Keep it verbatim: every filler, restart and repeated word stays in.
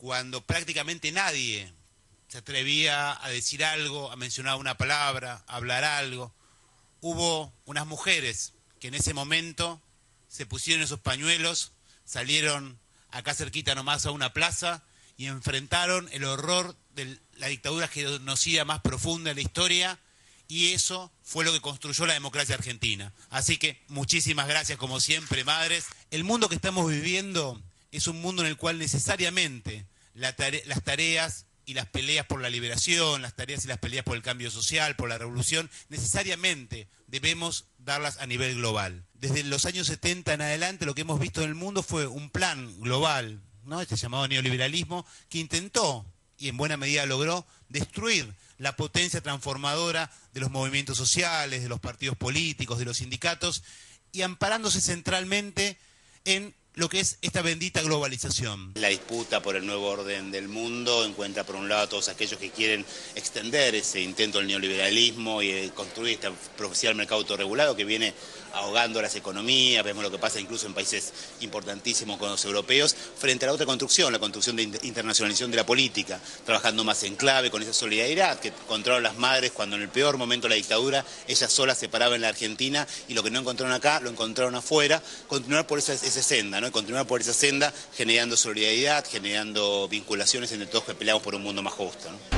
cuando prácticamente nadie se atrevía a decir algo, a mencionar una palabra, a hablar algo, hubo unas mujeres que en ese momento se pusieron esos pañuelos, salieron acá cerquita nomás a una plaza y enfrentaron el horror de la dictadura genocida más profunda de la historia, y eso fue lo que construyó la democracia argentina. Así que muchísimas gracias, como siempre, madres. El mundo que estamos viviendo es un mundo en el cual necesariamente la tare- las tareas y las peleas por la liberación, las tareas y las peleas por el cambio social, por la revolución, necesariamente debemos darlas a nivel global. Desde los años setenta en adelante lo que hemos visto en el mundo fue un plan global, ¿no? Este llamado neoliberalismo, que intentó, y en buena medida logró, destruir la potencia transformadora de los movimientos sociales, de los partidos políticos, de los sindicatos, y amparándose centralmente en lo que es esta bendita globalización. La disputa por el nuevo orden del mundo encuentra por un lado a todos aquellos que quieren extender ese intento del neoliberalismo y construir este profesional mercado autorregulado que viene ahogando las economías. Vemos lo que pasa incluso en países importantísimos con los europeos, frente a la otra construcción, la construcción de internacionalización de la política, trabajando más en clave con esa solidaridad que encontraron las madres cuando en el peor momento de la dictadura ellas solas se paraban en la Argentina, y lo que no encontraron acá lo encontraron afuera. Continuar por esa, esa senda, ¿no? Continuar por esa senda generando solidaridad, generando vinculaciones entre todos que peleamos por un mundo más justo, ¿no?